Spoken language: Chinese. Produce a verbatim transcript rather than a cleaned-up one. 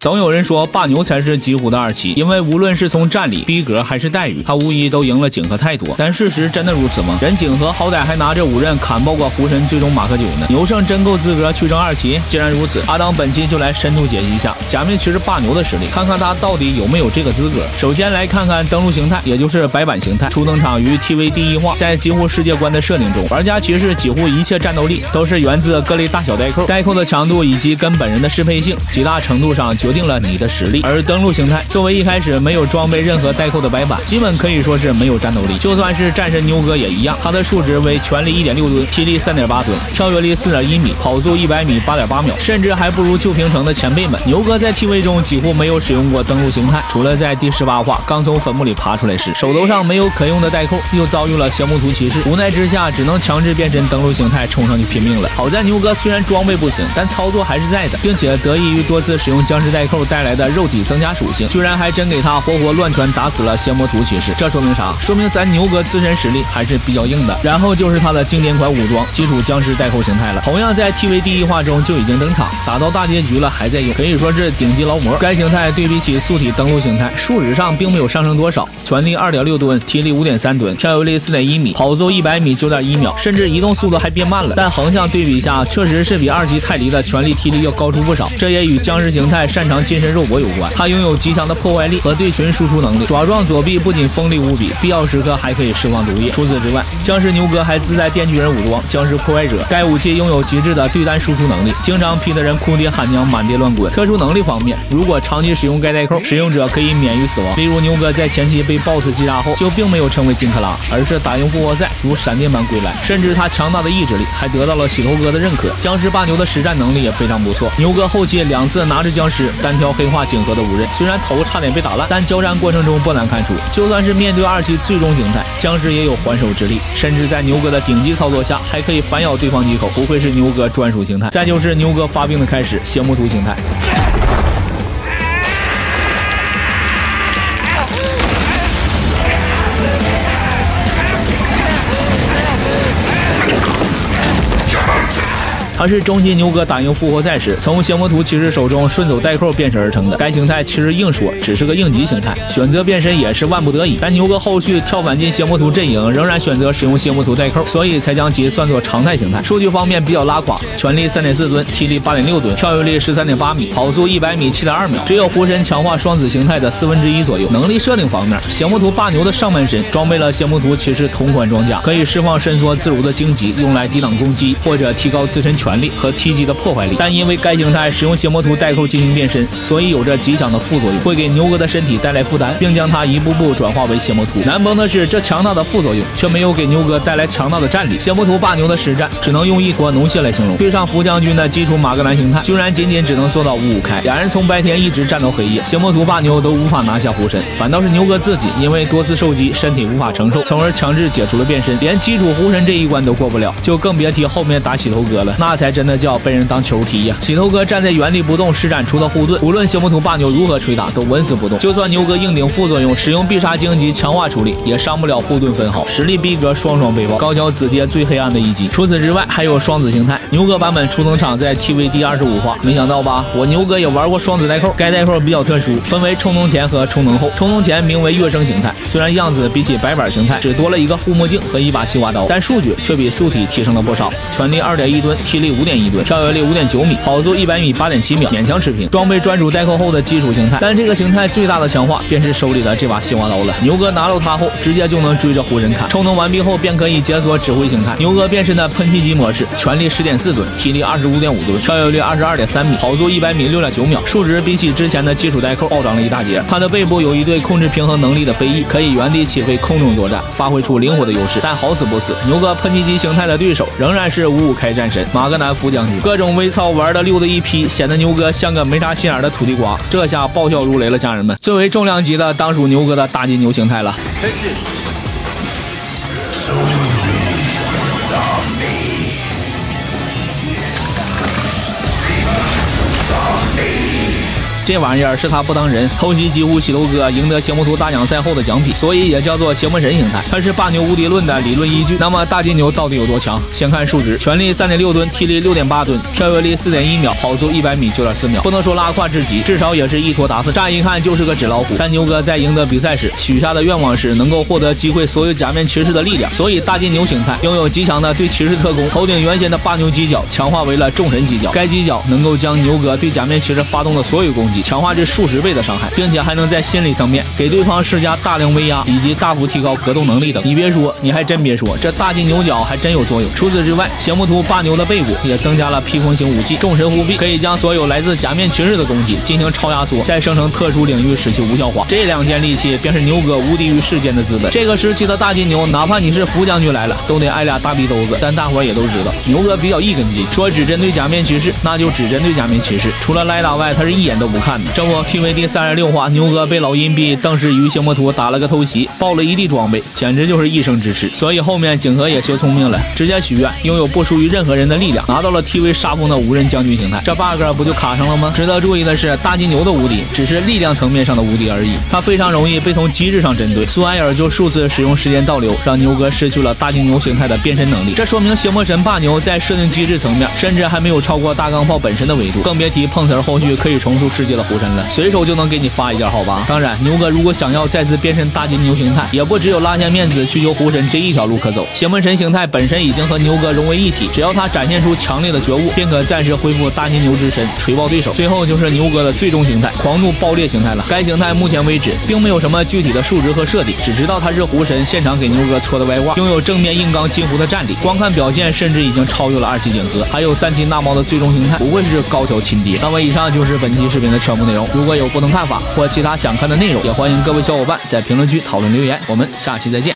总有人说霸牛才是几乎的二期，因为无论是从战力、逼格还是待遇，他无疑都赢了景和太多。但事实真的如此吗？人景和好歹还拿着五刃砍爆过湖神最终马克九呢，牛圣真够资格去争二期？既然如此，阿当本期就来深度解析一下假面骑士霸牛的实力，看看他到底有没有这个资格。首先来看看登陆形态，也就是白板形态，初登场于 T V 第一话，在几乎世界观的设定中，玩家骑士几乎一切战斗力都是源自各类大小代扣，代扣的强度以及跟本人的适配性，极大程度上决定了你的实力。而登陆形态作为一开始没有装备任何代扣的白板，基本可以说是没有战斗力，就算是战神牛哥也一样。他的数值为全力 一点六吨，体力 三点八吨，跳跃力 四点一米，跑速一百米 八点八秒，甚至还不如旧平城的前辈们。牛哥在 T V 中几乎没有使用过登陆形态，除了在第十八话刚从坟墓里爬出来时，手头上没有可用的代扣，又遭遇了邪魔图骑士，无奈之下只能强制变身登陆形态冲上去拼命了。好在牛哥虽然装备不行，但操作还是在的，并且得益于多次使用僵尸代扣带来的肉体增加属性，居然还真给他活活乱拳打死了邪魔图骑士。这说明啥？说明咱牛哥自身实力还是比较硬的。然后就是他的经典款武装基础僵尸代扣形态了，同样在 T V 第一话中就已经登场，打到大结局了还在用，可以说是顶级劳模。该形态对比起素体登陆形态，数值上并没有上升多少，全力 二点六吨，体力 五点三吨，跳跃力 四点一米，跑速一百米 九点一秒，甚至移动速度还变慢了。但横向对比下，确实是比二级泰迪的全力体力要高出不少，这也与僵尸形态擅长近身肉搏有关。他拥有极强的破坏力和对群输出能力，爪状左臂不仅锋利无比，必要时刻还可以释放毒液。除此之外，僵尸牛哥还自带电锯人武装僵尸破坏者，该武器拥有极致的对单输出能力，经常劈得人哭爹喊娘满地乱滚。特殊能力方面，如果长期使用该代扣，使用者可以免于死亡。例如牛哥在前期被 B O S S 击杀后，就并没有成为金克拉，而是打赢复活赛如闪电般归来，甚至他强大的意志力还得到了洗头哥的认可。僵尸霸牛的实战能力也非常不错，牛哥后期两次拿着僵尸单挑黑化景和的五刃，虽然头差点被打烂，但交战过程中不难看出，就算是面对二期最终形态，僵尸也有还手之力，甚至在牛哥的顶级操作下还可以反咬对方几口，不愧是牛哥专属形态。再就是牛哥发病的开始，邪魔图形态。它是中期牛哥打赢复活赛时，从邪魔图骑士手中顺走代扣变身而成的。该形态其实硬说只是个应急形态，选择变身也是万不得已。但牛哥后续跳反进邪魔图阵营，仍然选择使用邪魔图代扣，所以才将其算作常态形态。数据方面比较拉垮，全力 三点四吨，体力 八点六吨，跳跃力 十三点八米，跑速一百米 七点二秒，只有湖神强化双子形态的四分之一左右。能力设定方面，邪魔图霸牛的上半身装备了邪魔图骑士同款装甲，可以释放伸缩自如的荆棘，用来抵挡攻击或者提高自身权力和踢击的破坏力。但因为该形态使用邪魔图代扣进行变身，所以有着极强的副作用，会给牛哥的身体带来负担，并将它一步步转化为邪魔图。难崩的是，这强大的副作用却没有给牛哥带来强大的战力。邪魔图霸牛的实战只能用一坨脓血来形容，对上福将军的基础马格南形态，居然仅仅只能做到五五开，两人从白天一直战到黑夜，邪魔图霸牛都无法拿下湖神，反倒是牛哥自己因为多次受击，身体无法承受，从而强制解除了变身，连基础湖神这一关都过不了，就更别提后面打洗头哥了，那才真的叫被人当球踢呀！洗头哥站在原地不动，施展出的护盾，无论邪魔图霸牛如何捶打，都纹丝不动。就算牛哥硬顶副作用，使用必杀荆棘强化处理，也伤不了护盾分毫，实力逼格双双被爆，高桥紫蝶最黑暗的一击。除此之外，还有双子形态，牛哥版本初登场在 T V 第二十五话，没想到吧？我牛哥也玩过双子代扣，该代扣比较特殊，分为充能前和充能后。充能前名为跃升形态，虽然样子比起白板形态只多了一个护目镜和一把西瓜刀，但数据却比素体提升了不少，全力 二点一吨，体力 五点一吨，跳跃力 五点九米，跑速一百米 八点七秒，勉强持平。装备专属代扣后的基础形态，但这个形态最大的强化便是手里的这把西瓜刀了。牛哥拿到它后，直接就能追着湖人砍。充能完毕后，便可以解锁指挥形态。牛哥变身的喷气机模式，全力 十点四吨，体力 二十五点五吨，跳跃力 二十二点三米，跑速一百米 六点九秒，数值比起之前的基础代扣暴涨了一大截。他的背部有一对控制平衡能力的飞翼，可以原地起飞空中作战，发挥出灵活的优势。但好死不死，牛哥喷气机形态的对手仍然是五五开战神马格南福将军，各种微操玩的溜的一批，显得牛哥像个没啥心眼的土地瓜。这下爆笑如雷了，家人们！最为重量级的当属牛哥的大金牛形态了。 这玩意儿是他不当人，偷袭几乎西头哥，赢得邪魔图大奖赛后的奖品，所以也叫做邪魔神形态，它是霸牛无敌论的理论依据。那么大金牛到底有多强？先看数值，全力 三点六吨，体力 六点八吨，跳跃力 四点一秒，跑速一百米 九点四秒，不能说拉胯至极，至少也是一坨达斯。乍一看就是个纸老虎，但牛哥在赢得比赛时许下的愿望是能够获得击溃所有假面骑士的力量，所以大金牛形态拥有极强的对骑士特攻，头顶原先的霸牛犄角强化为了众神犄角，该犄角能够将牛哥对假面骑士发动的所有攻击强化至数十倍的伤害，并且还能在心理层面给对方施加大量威压以及大幅提高格斗能力等。你别说，你还真别说，这大金牛角还真有作用。除此之外，邪魔图霸牛的背部也增加了披风型武器众神护臂，可以将所有来自假面骑士的攻击进行超压缩，再生成特殊领域使其无效化。这两件利器便是牛哥无敌于世间的资本。这个时期的大金牛，哪怕你是福将军来了，都得挨俩大逼兜子。但大伙也都知道，牛哥比较一根筋，说只针对假面骑士，那就只针对假面骑士，除了莱拉外，他是一眼都不看的。这不 P V 第三十六话，牛哥被老阴逼邓氏与邪魔图打了个偷袭，爆了一地装备，简直就是一生支持。所以后面景和也学聪明了，直接许愿拥有不属于任何人的力量，拿到了 T V 杀风的无人将军形态，这 bug 不就卡上了吗？值得注意的是，大金牛的无敌只是力量层面上的无敌而已，他非常容易被从机制上针对。苏埃尔就数次使用时间倒流，让牛哥失去了大金牛形态的变身能力，这说明邪魔神霸牛在设定机制层面甚至还没有超过大钢炮本身的维度，更别提碰瓷儿后续可以重塑世界的狐神了，随手就能给你发一件好吧。当然，牛哥如果想要再次变身大金牛形态，也不只有拉下面子去救狐神这一条路可走。邪魔神形态本身已经和牛哥融为一体，只要他展现出强烈的觉悟，便可暂时恢复大金牛之身，锤爆对手。最后就是牛哥的最终形态狂怒爆裂形态了，该形态目前为止并没有什么具体的数值和设定，只知道他是狐神现场给牛哥搓的歪挂，拥有正面硬刚近乎的战力，光看表现甚至已经超越了二期景和，还有三期纳猫的最终形态，不愧是高桥亲爹。那么以上就是本期视频的全部内容，如果有不同看法或其他想看的内容，也欢迎各位小伙伴在评论区讨论留言，我们下期再见。